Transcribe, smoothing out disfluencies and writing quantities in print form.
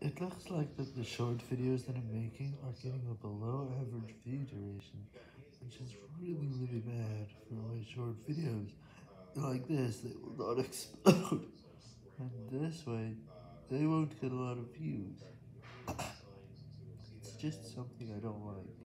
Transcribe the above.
It looks like that the short videos that I'm making are getting a below average view duration, which is really bad for my short videos. Like this, they will not explode, and this way, they won't get a lot of views. It's just something I don't like.